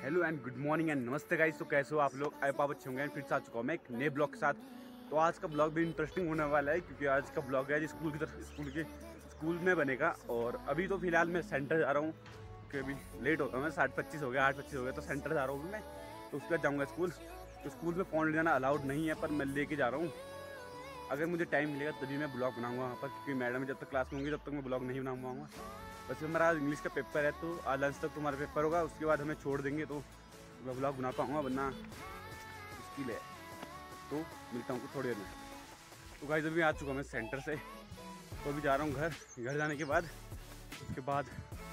Hello and good morning and नमस्ते guys. तो कैसे हो आप लोग? आई आप अच्छे होंगे। एंड फिर से आ चुका हूँ मैं एक नए ब्लॉग के साथ। तो आज का ब्लॉग भी इंटरेस्टिंग होने वाला है क्योंकि आज का ब्लॉग है स्कूल की तरफ स्कूल में बनेगा। और अभी तो फिलहाल मैं सेंटर जा रहा हूँ क्योंकि अभी लेट होता हूँ। मैं 7:25 हो गया, 8:25 हो गया, तो सेंटर जा रहा हूँ मैं। तो उसके बाद जाऊँगा स्कूल। तो स्कूल में फ़ोन ले जाना अलाउड नहीं है, पर मैं लेके जा रहा हूँ। अगर मुझे टाइम मिलेगा तभी मैं ब्लॉग बनाऊँगा वहाँ पर, क्योंकि मैडम जब तक क्लास में होंगी तब तक मैं ब्लॉग नहीं बना पाऊँगा। वैसे हमारा आज इंग्लिश का पेपर है, तो आज लंच तक तुम्हारा पेपर होगा, उसके बाद हमें छोड़ देंगे तो मैं ब्लॉग बना पाऊँगा, वरना मुश्किल है। तो मिलता हूँ थोड़ी देर में। तो गाइस अभी आ चुका मैं सेंटर से, तो अभी जा रहा हूँ घर जाने के बाद उसके बाद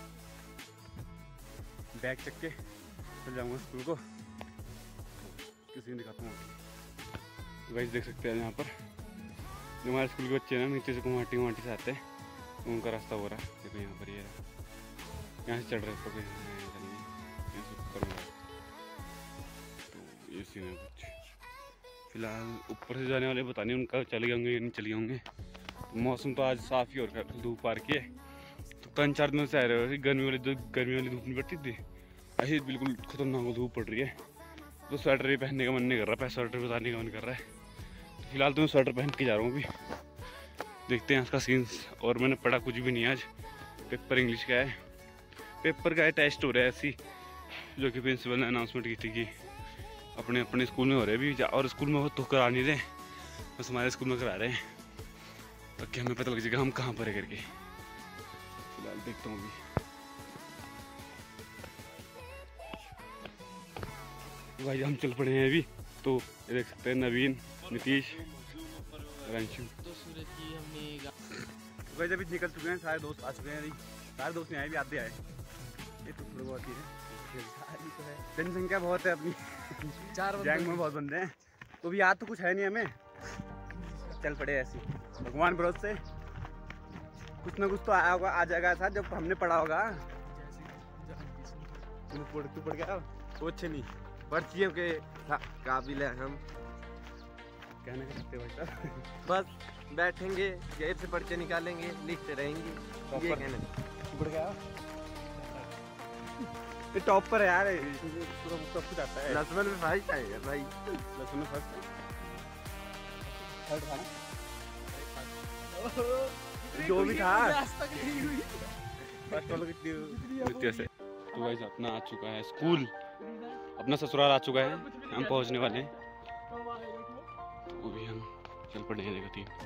बैग चक के चल जाऊँगा स्कूल को। किसी ने दिखाता हूँ। तो गाइस देख सकते हैं यहाँ पर जो हमारे स्कूल के बच्चे हैं ना, नीचे से गुवाहाटी से आते हैं, तो उनका रास्ता हो रहा है। देखो यहाँ पर ये यहाँ से चढ़ रहे हैं, तो ये सीन है कुछ। फिलहाल ऊपर से जाने वाले पता नहीं उनका चले होंगे या नहीं चले होंगे। मौसम तो आज साफ़ ही हो रहा है, धूप आ रही है। तो 3-4 दिनों से आ रहे हो गर्मी वाली धूप नहीं पड़ती थी, ऐसी बिल्कुल खतरनाक धूप पड़ रही है। तो स्वेटर भी पहनने का मन नहीं कर रहा, स्वेटर भी उतारने का मन कर रहा है। तो फिलहाल तो मैं स्वेटर पहन के जा रहा हूँ अभी। देखते हैं इसका सीन। और मैंने पढ़ा कुछ भी नहीं आज। पेपर इंग्लिश का है, पेपर का है, टेस्ट हो रहा है ऐसी, जो कि प्रिंसिपल ने अनाउंसमेंट की थी कि अपने स्कूल में हो रहे हैं अभी। और स्कूल में वो तो करा नहीं रहे, बस हमारे स्कूल में करा रहे हैं, ताकि हमें पता लग जाएगा हम कहाँ पर है करके। फिलहाल देखता हूँ अभी। भाई हम चल पड़े हैं अभी। तो ये देख सकते हैं नवीन, नीतीश, रंशु। भाई अभी निकल चुके हैं, सारे दोस्त आ चुके हैं। अभी सारे दोस्त नहीं आए, भी आते आए, ये तो थोड़ा बहुत ही है। जनसंख्या बहुत है अपनी, 4 गैंग में बहुत बंदे हैं। तो भी याद तो कुछ है नहीं हमें, चल पड़े ऐसे भगवान भरोसे। कुछ ना कुछ तो आया होगा, आ जाएगा ऐसा जब हमने पढ़ा होगा। तू पढ़ गया? कुछ नहीं, पर्चियों के काबिल है हम। कहने का सकते भाई साहब, बस बैठेंगे, जेब से पर्चे निकालेंगे, लिखते रहेंगे। ये कहने पढ़ गया ये टॉप पर है यार, सब कुछ आता है। लक्ष्मण में फर्स्ट है भाई, लक्ष्मण में फर्स्ट था जो भी था फर्स्ट वालों की से। तो गाइस अपना आ चुका है स्कूल, अपना ससुराल आ चुका है, हम पहुंचने वाले हैं। तो अभी हम चल पड़े हैं।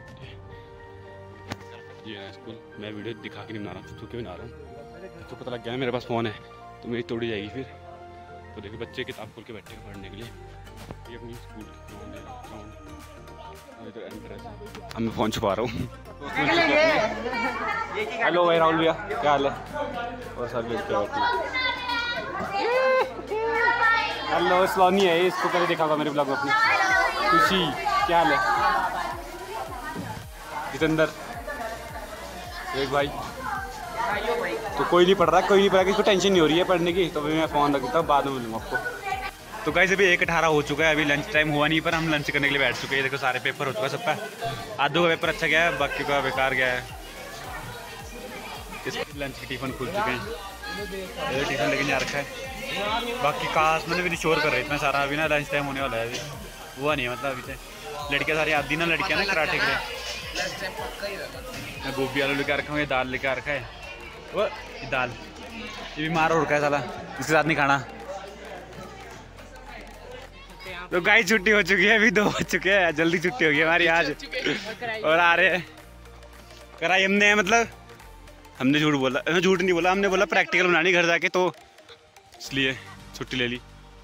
ये है स्कूल। मैं वीडियो दिखा के नहीं बना रहा हूँ, चुके बना रहा हूँ, तो पता लग गया मेरे पास फ़ोन है तो मेरी तोड़ी जाएगी फिर। तो देखिए बच्चे किताब खोल के बैठे हैं पढ़ने के लिए। ये अपनी स्कूल अब मैं फ़ोन छुपा रहा हूँ। हेलो भाई राहुल भैया, क्या हाल है? और सब लोग हेलो सलोनी है, इसको पहले देखा होगा मेरे ब्लॉग में अपनी। खुशी, क्या हाल है? जितेंद्र, एक भाई। तो कोई नहीं पढ़ रहा, कोई नहीं पढ़ रहा, किसको टेंशन नहीं हो रही है पढ़ने की। तो अभी मैं फ़ोन रख देता हूँ, बाद में मिलूँगा आपको। तो गाइस अभी 1:18 हो चुका है, अभी लंच टाइम हुआ नहीं, पर हम लंच करने के लिए बैठ चुके हैं। देखो सारे पेपर हो चुका है सबका, आधों का पेपर अच्छा गया है, बाकी का बेकार गया है। इस लंच की टिफ़िन खुल चुके हैं, टिफ़िन लेके जा रखा है। बाकी काश मैंने भी शोर कर रहे इतना सारा, अभी ना लंच टाइम होने वाला है, अभी हुआ नहीं है। मतलब अभी से लड़कियाँ सारी आती ना, लड़कियाँ ना कराटे के लिए। मैं गोभी आलू लेकर रखा हूँ, ये दाल लेकर रखा है, वो दाल ये बीमार हो रखा है साला, इसके साथ नहीं खाना। तो गाइस छुट्टी हो चुकी है, अभी 2 बज चुके हैं, जल्दी छुट्टी होगी हमारी आज। और आ रहे हैं, कराई हमने, मतलब हमने झूठ बोला, झूठ नहीं बोला, हमने बोला प्रैक्टिकल बनानी घर जाके, तो इसलिए छुट्टी ले ली।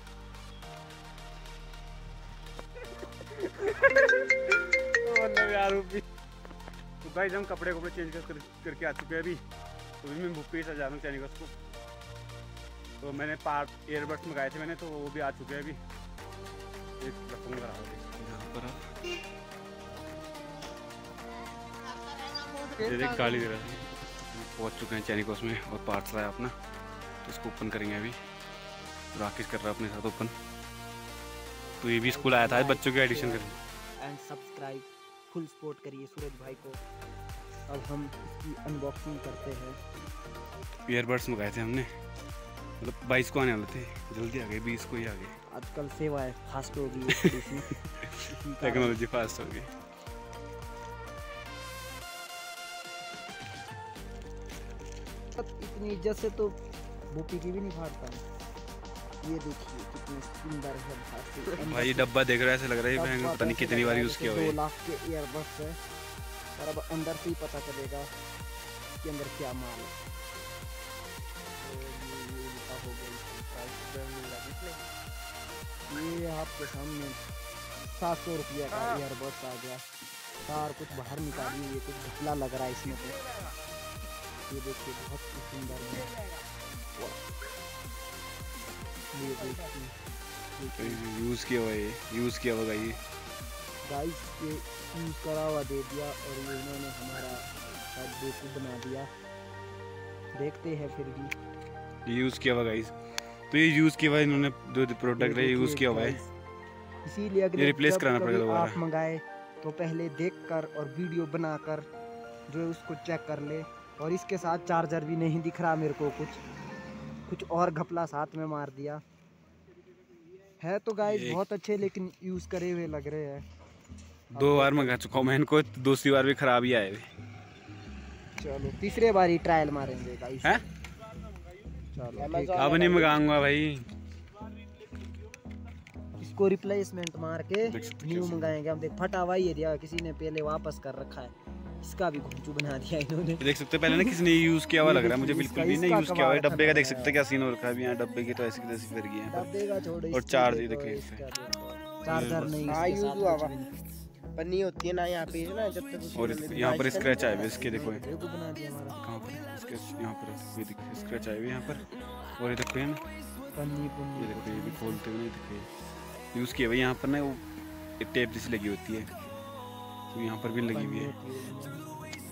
तो गाइस हम कपड़े चेंज करके आ चुके हैं अभी। तो अभी मैं बुक पे जा रहा हूँ चैनिकस को। तो मैंने ईयरबड्स मंगाए थे मैंने, तो वो भी आ चुके हैं अभी। एक रखूँगा यहाँ पर, एक गाड़ी दे रहा है। पहुँच चुके हैं चैनिकस में और पार्सल आया अपना, तो इसको ओपन करेंगे अभी। राकेश कर रहा है अपने साथ ओपन। तो ये भी स्कूल आया था, बच्चों की एडिशन करेंगे। एंड सब्सक्राइब, फुल सपोर्ट करिए सूरज भाई को। अब हम इसकी अनबॉक्सिंग करते हैं। ईयरबड्स मंगाए थे हमने, मतलब 22 को आने वाले थे, जल्दी आ गए, 20 को ही आ गए। आजकल सेवा है फास्ट हो गई है थोड़ी सी। टेक्नोलॉजी फास्ट हो गई। इतनी इज्जत से तो बोपी की भी नहीं फाड़ता। ये देखिए कितने सुंदर है भारतीय। भाई डब्बा देख रहा है, ऐसे लग रहा है पता नहीं कितनी बार यूज़ किया हुआ 2 है। लाख के ईयरबड्स है और अब अंदर से ही पता चलेगा कि अंदर क्या माल है। ये उल्टा हो गया, ये आपके सामने 700 रुपया का ईयरबड्स आ गया। तार कुछ बाहर निकाली, ये कुछ घपला लग रहा है इसमें तो। ये देखिए बहुत ही सुंदर है। ये देखिए यूज़ किया हुआ है, यूज़ किया होगा ये। गाइस ये यूज़ करा हुआ दे दिया और ये इन्होंने हमारा शायद बेवकूफ़ बना दिया। देखते हैं फिर भी। ये यूज़ किया हुआ गाइस, तो ये यूज़ किया हुआ इन्होंने जो प्रोडक्ट है यूज़ किया हुआ है, इसीलिए अगले ये रिप्लेस जब कराना कभी पड़ेगा दोबारा। आप मंगाए तो पहले देखकर और वीडियो बनाकर जो है उसको चेक कर ले। और इसके साथ चार्जर भी नहीं दिख रहा मेरे को, कुछ और घपला साथ में मार दिया है। तो गाइस बहुत अच्छे लेकिन यूज़ करे हुए लग रहे हैं। 2 बार मंगा चुका हूँ मैं इनको, दूसरी बार भी खराब ही आए। चलो तीसरे बार ही ट्रायल मारेंगे गाइस। हैं? चलो ठीक है। अब नहीं मंगाऊंगा भाई। इसको रिप्लेसमेंट मार के देख सकते न्यू कैसे। मंगाएंगे हम। देख फटा हुआ ही दिया, किसी ने पहले वापस कर रखा है, इसका भी घुंचू बना दिया इन्होंने। देख सकते हैं पहले ना किसी ने यूज़ किया हुआ लग रहा है मुझे, इसका- बिल्कुल भी नहीं इसका यूज़ किया हुआ है। कबाड़ डब्बे का देख खतरनाक सकते हैं क्या सीन हो रखा है अभी यहाँ, डब्बे की तो ऐसी की तैसी कर गई है। डब्बे का छोड़ो, और इसकी चार्ज ये देखो, देखिए इसका देखो। चार्जर नहीं हाँ, इसके यूज़ साथ हुआ कुछ हुआ। भी नहीं। पन्नी होती है ना यहाँ पे ना, जब तक उसको और मैंने यहाँ पर डिवाइस स्क्रैच कर आए लिया हुए इसके, देखो बेवकूफ़ बना दिया हमारा। कहाँ पर स्क्रैच, यहाँ पर ये देखिए स्क्रैच आए हुए यहाँ पर। और ये देखो ना, पन्नी ये पुन्नी देखो ये भी खोलते हुए देखिए यूज़ किया हुआ यहाँ पर ना, वो टेप जैसी लगी होती है, तो यहाँ पर भी लगी हुई है।